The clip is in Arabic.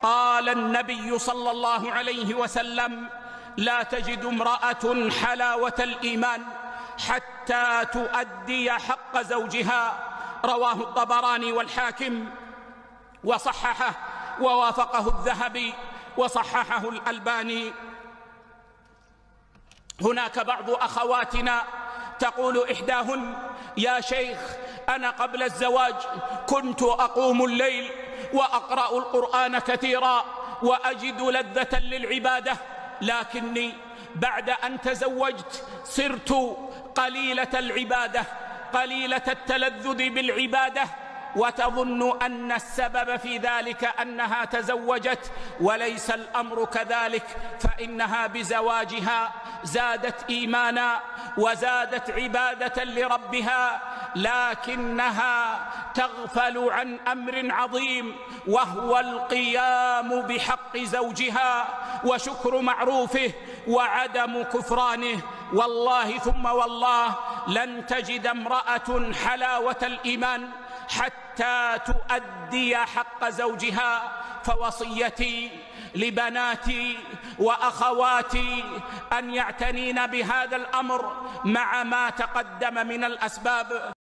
قال النبي صلى الله عليه وسلم: لا تجد امرأة حلاوة الإيمان حتى تؤدي حق زوجها. رواه الطبراني والحاكم وصححه، ووافقه الذهبي وصححه الألباني. هناك بعض أخواتنا تقول إحداهن: يا شيخ، أنا قبل الزواج كنت أقوم الليل وأقرأ القرآن كثيرا وأجد لذة للعبادة، لكني بعد أن تزوجت صرت قليلة العبادة، قليلة التلذذ بالعبادة، وتظن أن السبب في ذلك أنها تزوجت، وليس الأمر كذلك، فإنها بزواجها زادت إيمانا وزادت عبادة لربها، لكنها تغفل عن أمر عظيم، وهو القيام بحق زوجها وشكر معروفه وعدم كفرانه. والله ثم والله لن تجد امرأة حلاوة الإيمان حتى تؤدي حق زوجها. فوصيتي لبناتي وأخواتي أن يعتنين بهذا الأمر مع ما تقدم من الأسباب.